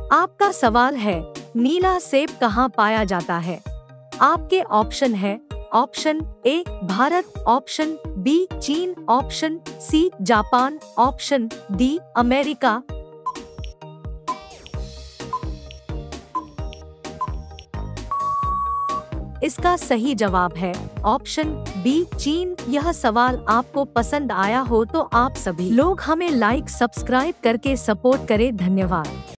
आपका सवाल है, नीला सेब कहाँ पाया जाता है? आपके ऑप्शन है, option A Bharat, option B चीन, option C Japan, option D America. इसका सही जवाब है ऑप्शन बी चीन। यह सवाल आपको पसंद आया हो तो आप सभी लोग हमें लाइक सब्सक्राइब करके सपोर्ट करें। धन्यवाद।